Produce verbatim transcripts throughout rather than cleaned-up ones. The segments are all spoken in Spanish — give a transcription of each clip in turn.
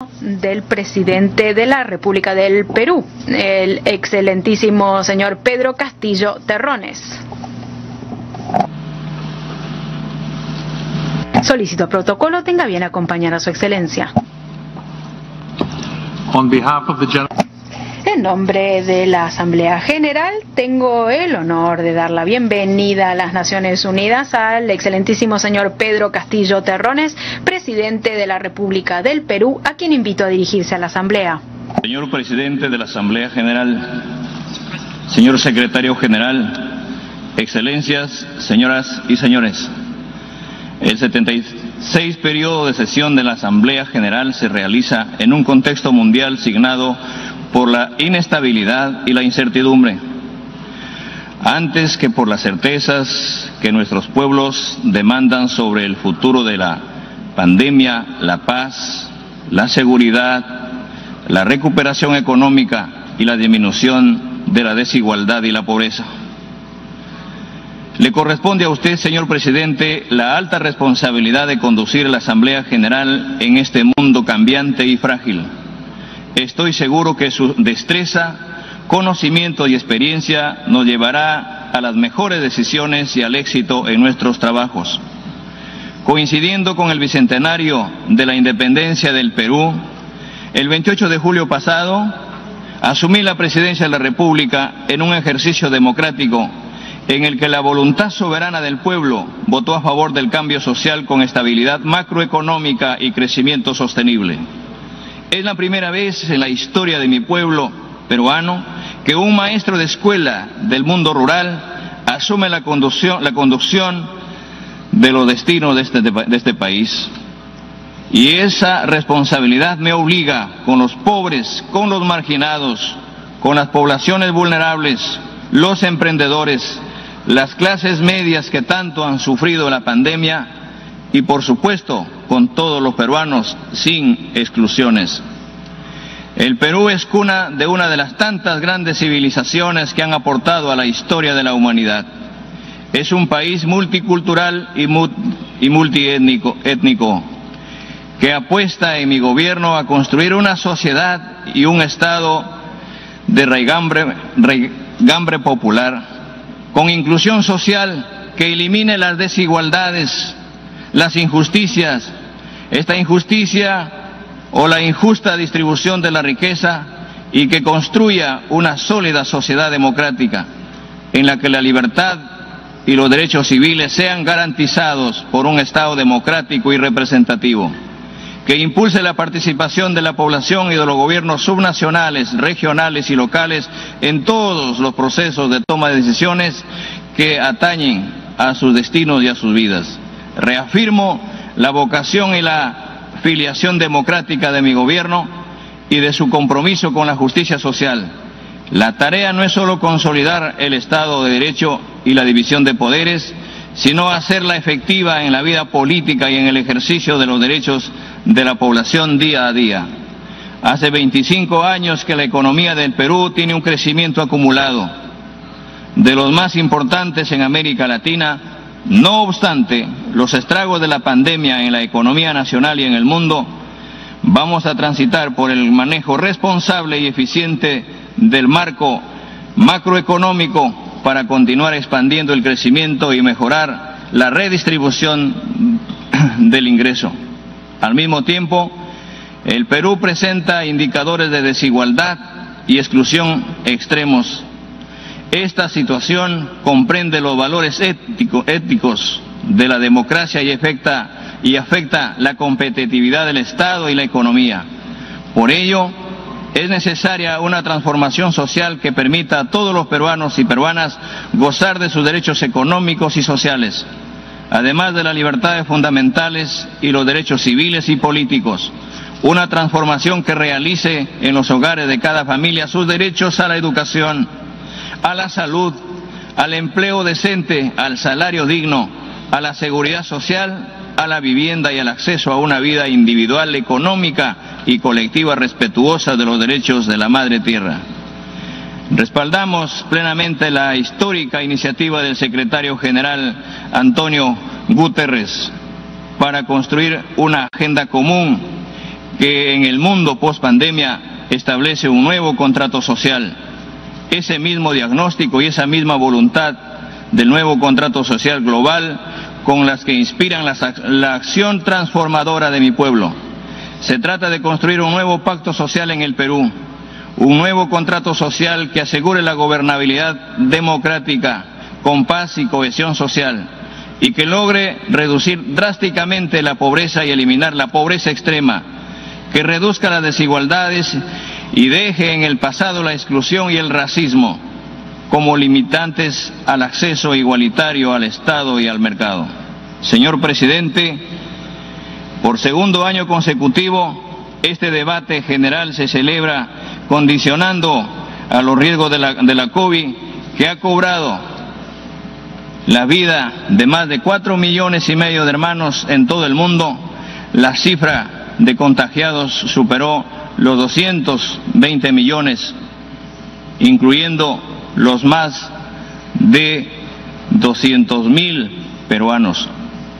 invito del presidente de la República del Perú, el excelentísimo señor Pedro Castillo Terrones. Solicito protocolo tenga bien acompañar a su excelencia. On behalf of the General... En nombre de la Asamblea General, tengo el honor de dar la bienvenida a las Naciones Unidas al excelentísimo señor Pedro Castillo Terrones, presidente de la República del Perú, a quien invito a dirigirse a la Asamblea. Señor presidente de la Asamblea General, señor secretario general, excelencias, señoras y señores, el setenta y seis periodo de sesión de la Asamblea General se realiza en un contexto mundial signado por la inestabilidad y la incertidumbre, antes que por las certezas que nuestros pueblos demandan sobre el futuro de la pandemia, la paz, la seguridad, la recuperación económica y la disminución de la desigualdad y la pobreza. Le corresponde a usted, señor presidente, la alta responsabilidad de conducir la Asamblea General en este mundo cambiante y frágil. Estoy seguro que su destreza, conocimiento y experiencia nos llevará a las mejores decisiones y al éxito en nuestros trabajos. Coincidiendo con el bicentenario de la independencia del Perú, el veintiocho de julio pasado, asumí la presidencia de la República en un ejercicio democrático en el que la voluntad soberana del pueblo votó a favor del cambio social con estabilidad macroeconómica y crecimiento sostenible. Es la primera vez en la historia de mi pueblo peruano que un maestro de escuela del mundo rural asume la conducción, la conducción de los destinos de este, de este país. Y esa responsabilidad me obliga con los pobres, con los marginados, con las poblaciones vulnerables, los emprendedores, las clases medias que tanto han sufrido la pandemia y, por supuesto, con todos los peruanos sin exclusiones. El Perú es cuna de una de las tantas grandes civilizaciones que han aportado a la historia de la humanidad. Es un país multicultural y, mu y multiétnico étnico, que apuesta en mi gobierno a construir una sociedad y un Estado de raigambre, raigambre popular, con inclusión social que elimine las desigualdades, las injusticias, esta injusticia o la injusta distribución de la riqueza, y que construya una sólida sociedad democrática en la que la libertad y los derechos civiles sean garantizados por un Estado democrático y representativo, que impulse la participación de la población y de los gobiernos subnacionales, regionales y locales en todos los procesos de toma de decisiones que atañen a sus destinos y a sus vidas. Reafirmo la vocación y la filiación democrática de mi gobierno y de su compromiso con la justicia social. La tarea no es solo consolidar el Estado de Derecho y la división de poderes, sino hacerla efectiva en la vida política y en el ejercicio de los derechos de la población día a día. Hace veinticinco años que la economía del Perú tiene un crecimiento acumulado, de los más importantes en América Latina. No obstante los estragos de la pandemia en la economía nacional y en el mundo, vamos a transitar por el manejo responsable y eficiente del marco macroeconómico para continuar expandiendo el crecimiento y mejorar la redistribución del ingreso. Al mismo tiempo, el Perú presenta indicadores de desigualdad y exclusión extremos. Esta situación comprende los valores ético, éticos de la democracia y afecta, y afecta la competitividad del Estado y la economía. Por ello, es necesaria una transformación social que permita a todos los peruanos y peruanas gozar de sus derechos económicos y sociales, además de las libertades fundamentales y los derechos civiles y políticos. Una transformación que realice en los hogares de cada familia sus derechos a la educación, a la salud, al empleo decente, al salario digno, a la seguridad social, a la vivienda y al acceso a una vida individual, económica y colectiva respetuosa de los derechos de la Madre Tierra. Respaldamos plenamente la histórica iniciativa del secretario general Antonio Guterres para construir una agenda común que en el mundo post-pandemia establece un nuevo contrato social. Ese mismo diagnóstico y esa misma voluntad del nuevo contrato social global con las que inspiran la, la acción transformadora de mi pueblo. Se trata de construir un nuevo pacto social en el Perú, un nuevo contrato social que asegure la gobernabilidad democrática con paz y cohesión social y que logre reducir drásticamente la pobreza y eliminar la pobreza extrema, que reduzca las desigualdades y deje en el pasado la exclusión y el racismo como limitantes al acceso igualitario al Estado y al mercado. Señor presidente, por segundo año consecutivo, este debate general se celebra condicionando a los riesgos de la, de la COVID, que ha cobrado la vida de más de cuatro millones y medio de hermanos en todo el mundo. La cifra de contagiados superó los doscientos veinte millones, incluyendo los más de doscientos mil peruanos.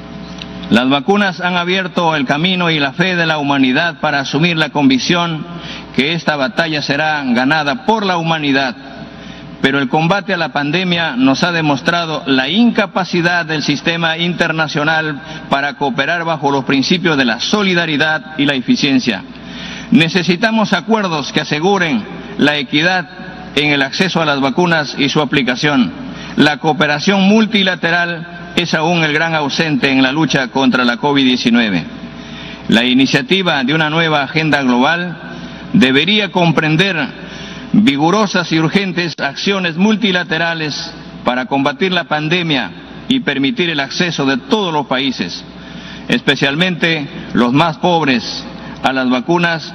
Las vacunas han abierto el camino y la fe de la humanidad para asumir la convicción que esta batalla será ganada por la humanidad. Pero el combate a la pandemia nos ha demostrado la incapacidad del sistema internacional para cooperar bajo los principios de la solidaridad y la eficiencia. Necesitamos acuerdos que aseguren la equidad en el acceso a las vacunas y su aplicación. La cooperación multilateral es aún el gran ausente en la lucha contra la COVID diecinueve. La iniciativa de una nueva agenda global debería comprender vigorosas y urgentes acciones multilaterales para combatir la pandemia y permitir el acceso de todos los países, especialmente los más pobres, a las vacunas,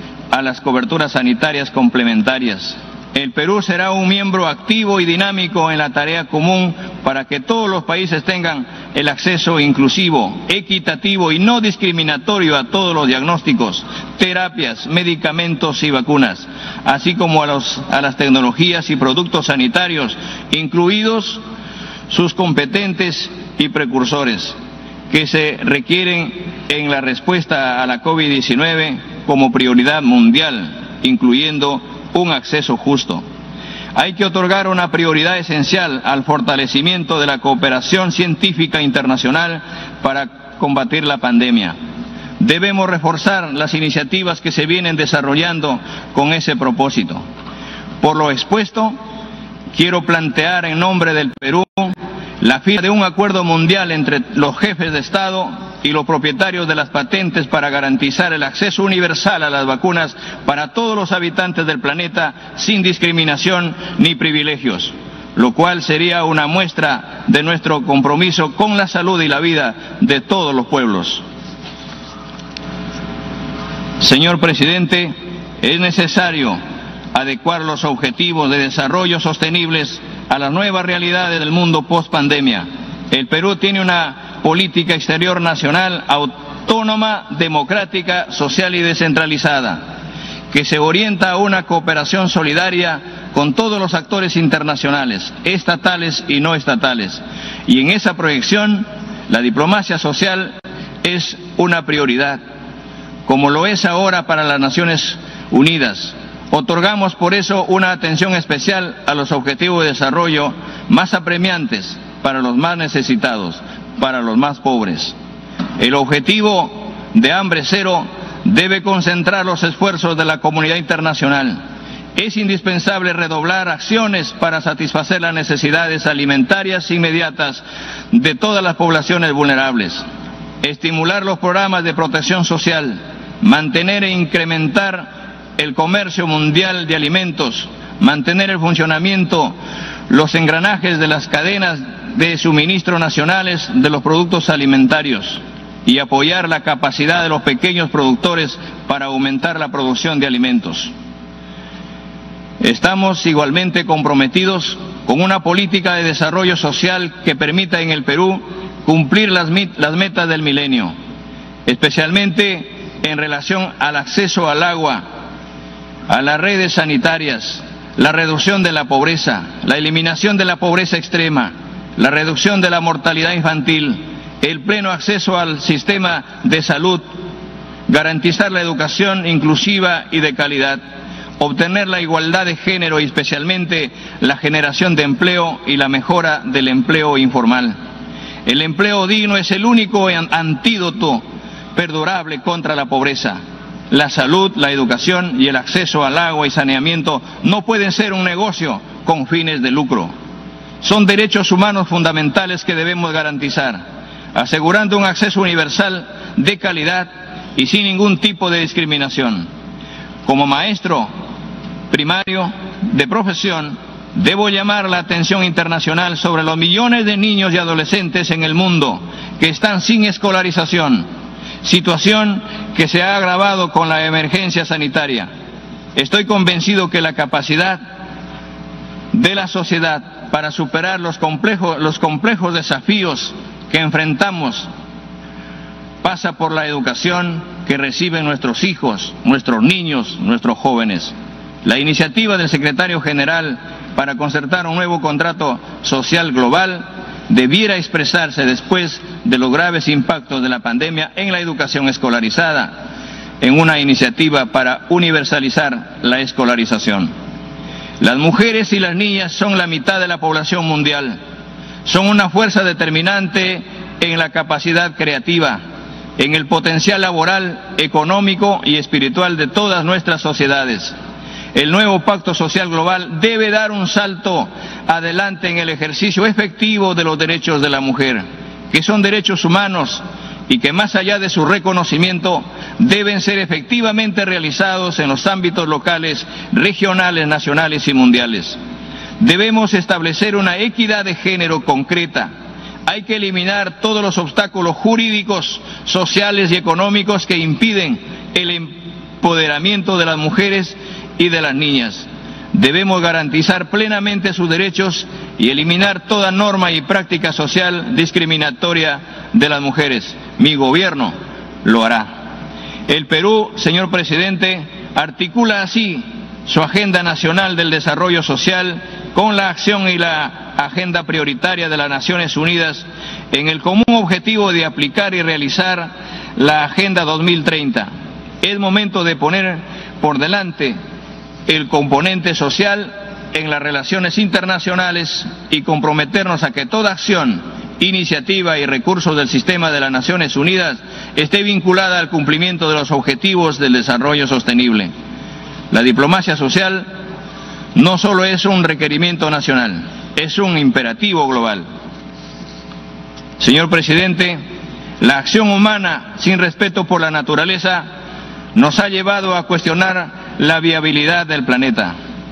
a las coberturas sanitarias complementarias. El Perú será un miembro activo y dinámico en la tarea común para que todos los países tengan el acceso inclusivo, equitativo y no discriminatorio a todos los diagnósticos, terapias, medicamentos y vacunas, así como a, los, a las tecnologías y productos sanitarios, incluidos sus competentes y precursores, que se requieren en la respuesta a la COVID diecinueve como prioridad mundial, incluyendo un acceso justo. Hay que otorgar una prioridad esencial al fortalecimiento de la cooperación científica internacional para combatir la pandemia. Debemos reforzar las iniciativas que se vienen desarrollando con ese propósito. Por lo expuesto, quiero plantear en nombre del Perú la firma de un acuerdo mundial entre los jefes de Estado y los propietarios de las patentes para garantizar el acceso universal a las vacunas para todos los habitantes del planeta sin discriminación ni privilegios, lo cual sería una muestra de nuestro compromiso con la salud y la vida de todos los pueblos. Señor presidente, es necesario adecuar los objetivos de desarrollo sostenibles a las nuevas realidades del mundo post-pandemia. El Perú tiene una política exterior nacional autónoma, democrática, social y descentralizada, que se orienta a una cooperación solidaria con todos los actores internacionales, estatales y no estatales. Y en esa proyección, la diplomacia social es una prioridad, como lo es ahora para las Naciones Unidas. Otorgamos por eso una atención especial a los objetivos de desarrollo más apremiantes para los más necesitados, para los más pobres. El objetivo de hambre cero debe concentrar los esfuerzos de la comunidad internacional. Es indispensable redoblar acciones para satisfacer las necesidades alimentarias inmediatas de todas las poblaciones vulnerables, estimular los programas de protección social, mantener e incrementar el comercio mundial de alimentos, mantener el funcionamiento, los engranajes de las cadenas de suministro nacionales de los productos alimentarios y apoyar la capacidad de los pequeños productores para aumentar la producción de alimentos. Estamos igualmente comprometidos con una política de desarrollo social que permita en el Perú cumplir las, las metas del milenio, especialmente en relación al acceso al agua, a las redes sanitarias, la reducción de la pobreza, la eliminación de la pobreza extrema, la reducción de la mortalidad infantil, el pleno acceso al sistema de salud, garantizar la educación inclusiva y de calidad, obtener la igualdad de género y especialmente la generación de empleo y la mejora del empleo informal. El empleo digno es el único antídoto perdurable contra la pobreza. La salud, la educación y el acceso al agua y saneamiento no pueden ser un negocio con fines de lucro. Son derechos humanos fundamentales que debemos garantizar, asegurando un acceso universal de calidad y sin ningún tipo de discriminación. Como maestro primario de profesión, debo llamar la atención internacional sobre los millones de niños y adolescentes en el mundo que están sin escolarización, situación que se ha agravado con la emergencia sanitaria. Estoy convencido que la capacidad de la sociedad para superar los complejos, los complejos desafíos que enfrentamos pasa por la educación que reciben nuestros hijos, nuestros niños, nuestros jóvenes. La iniciativa del secretario general para concertar un nuevo contrato social global debiera expresarse después de los graves impactos de la pandemia en la educación escolarizada, en una iniciativa para universalizar la escolarización. Las mujeres y las niñas son la mitad de la población mundial, son una fuerza determinante en la capacidad creativa, en el potencial laboral, económico y espiritual de todas nuestras sociedades. El nuevo Pacto Social Global debe dar un salto adelante en el ejercicio efectivo de los derechos de la mujer, que son derechos humanos y que más allá de su reconocimiento deben ser efectivamente realizados en los ámbitos locales, regionales, nacionales y mundiales. Debemos establecer una equidad de género concreta. Hay que eliminar todos los obstáculos jurídicos, sociales y económicos que impiden el empoderamiento de las mujeres y de las niñas. Debemos garantizar plenamente sus derechos y eliminar toda norma y práctica social discriminatoria de las mujeres. Mi gobierno lo hará. El Perú, señor presidente, articula así su agenda nacional del desarrollo social con la acción y la agenda prioritaria de las Naciones Unidas en el común objetivo de aplicar y realizar la Agenda dos mil treinta. Es momento de poner por delante el componente social en las relaciones internacionales y comprometernos a que toda acción, iniciativa y recursos del sistema de las Naciones Unidas esté vinculada al cumplimiento de los objetivos del desarrollo sostenible. La diplomacia social no solo es un requerimiento nacional, es un imperativo global. Señor presidente, la acción humana sin respeto por la naturaleza nos ha llevado a cuestionar la viabilidad del planeta.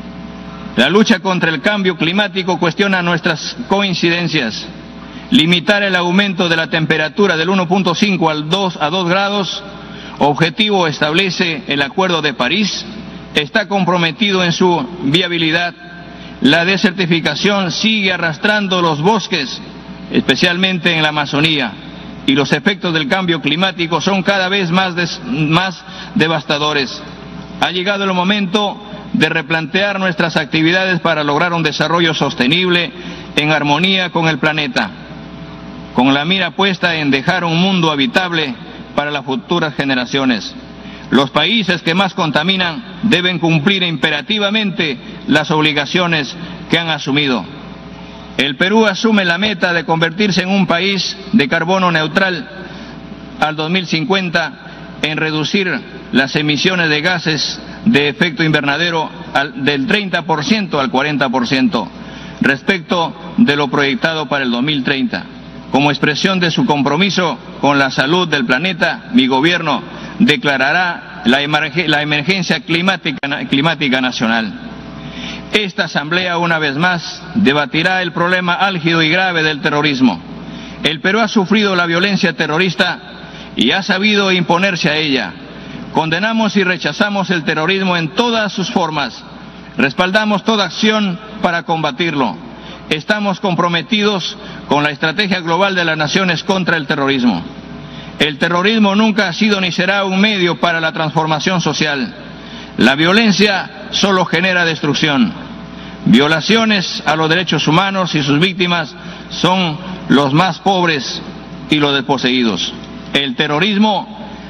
La lucha contra el cambio climático cuestiona nuestras coincidencias. Limitar el aumento de la temperatura del uno punto cinco al dos a dos grados, objetivo establece el Acuerdo de París, está comprometido en su viabilidad. La desertificación sigue arrastrando los bosques, especialmente en la Amazonía, y los efectos del cambio climático son cada vez más, des, más devastadores. Ha llegado el momento de replantear nuestras actividades para lograr un desarrollo sostenible en armonía con el planeta, con la mira puesta en dejar un mundo habitable para las futuras generaciones. Los países que más contaminan deben cumplir imperativamente las obligaciones que han asumido. El Perú asume la meta de convertirse en un país de carbono neutral al dos mil cincuenta, en reducir las emisiones de gases de efecto invernadero al, del treinta por ciento al cuarenta por ciento respecto de lo proyectado para el dos mil treinta. Como expresión de su compromiso con la salud del planeta, mi gobierno declarará la, emerg la emergencia climática, climática nacional. Esta asamblea, una vez más, debatirá el problema álgido y grave del terrorismo. El Perú ha sufrido la violencia terrorista y ha sabido imponerse a ella. Condenamos y rechazamos el terrorismo en todas sus formas. Respaldamos toda acción para combatirlo. Estamos comprometidos con la estrategia global de las naciones contra el terrorismo. El terrorismo nunca ha sido ni será un medio para la transformación social. La violencia solo genera destrucción. Violaciones a los derechos humanos y sus víctimas son los más pobres y los desposeídos. El terrorismo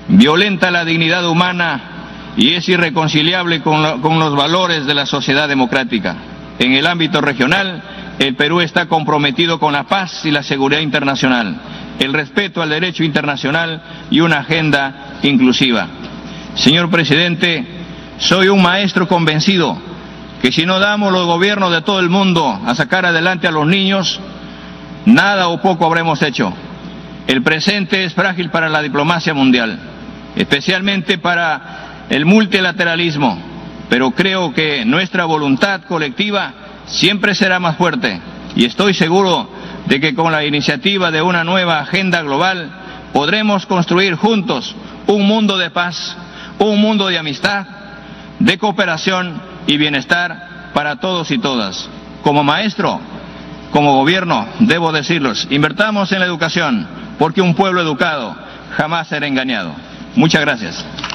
violenta la dignidad humana y es irreconciliable con, lo, con los valores de la sociedad democrática. En el ámbito regional, el Perú está comprometido con la paz y la seguridad internacional, el respeto al derecho internacional y una agenda inclusiva. Señor presidente, soy un maestro convencido que si no damos los gobiernos de todo el mundo a sacar adelante a los niños, nada o poco habremos hecho. El presente es frágil para la diplomacia mundial, especialmente para el multilateralismo, pero creo que nuestra voluntad colectiva siempre será más fuerte y estoy seguro de que con la iniciativa de una nueva agenda global podremos construir juntos un mundo de paz, un mundo de amistad, de cooperación y bienestar para todos y todas. Como maestro, como gobierno, debo decirlos, invertamos en la educación, porque un pueblo educado jamás será engañado. Muchas gracias.